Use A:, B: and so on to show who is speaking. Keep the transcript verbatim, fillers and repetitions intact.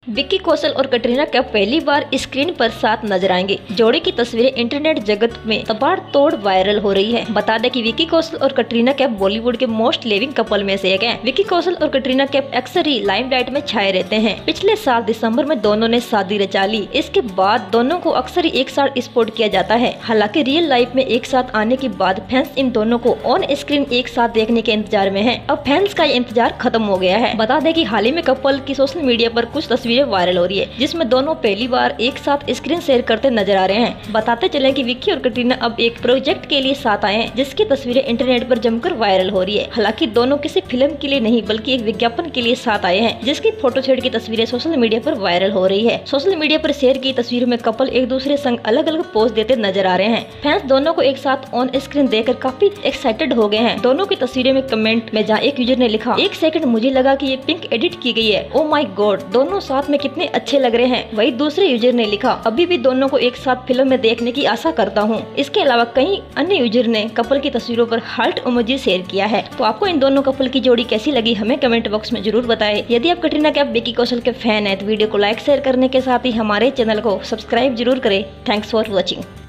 A: विक्की कौशल और कटरीना कैफ पहली बार स्क्रीन पर साथ नजर आएंगे। जोड़ी की तस्वीरें इंटरनेट जगत में ताबड़तोड़ वायरल हो रही है। बता दें कि विक्की कौशल और कटरीना कैफ बॉलीवुड के मोस्ट लिविंग कपल में से एक हैं। विक्की कौशल और कटरीना कैफ अक्सर ही लाइमलाइट में छाए रहते हैं। पिछले साल दिसंबर में दोनों ने शादी रचा ली। इसके बाद दोनों को अक्सर ही एक साथ स्पॉट किया जाता है। हालांकि रियल लाइफ में एक साथ आने के बाद फैंस इन दोनों को ऑन स्क्रीन एक साथ देखने के इंतजार में है। अब फैंस का ये इंतजार खत्म हो गया है। बता दें कि हाल ही में कपल की सोशल मीडिया पर कुछ तस्वीरें वायरल हो रही है, जिसमें दोनों पहली बार एक साथ स्क्रीन शेयर करते नजर आ रहे हैं। बताते चले कि विक्की और कटरीना अब एक प्रोजेक्ट के लिए साथ आए हैं, जिसकी तस्वीरें इंटरनेट पर जमकर वायरल हो रही है। हालांकि दोनों किसी फिल्म के लिए नहीं बल्कि एक विज्ञापन के लिए साथ आए हैं, जिसकी फोटोशूट की तस्वीरें सोशल मीडिया पर वायरल हो रही है। सोशल मीडिया पर शेयर की तस्वीरों में कपल एक दूसरे संग अलग अलग पोज देते नजर आ रहे हैं। फैंस दोनों को एक साथ ऑन स्क्रीन देखकर काफी एक्साइटेड हो गए हैं। दोनों की तस्वीरें में कमेंट में जहाँ एक यूजर ने लिखा, एक सेकंड मुझे लगा कि ये पिंक एडिट की गई है, ओ माय गॉड दोनों साथ में कितने अच्छे लग रहे हैं। वही दूसरे यूजर ने लिखा, अभी भी दोनों को एक साथ फिल्म में देखने की आशा करता हूँ। इसके अलावा कई अन्य यूजर ने कपल की तस्वीरों पर हार्ट इमोजी शेयर किया है। तो आपको इन दोनों कपल की जोड़ी कैसी लगी हमें कमेंट बॉक्स में जरूर बताएं। यदि आप कटरीना कैफ विक्की कौशल के फैन हैं तो वीडियो को लाइक शेयर करने के साथ ही हमारे चैनल को सब्सक्राइब जरूर करें। Thanks for watching.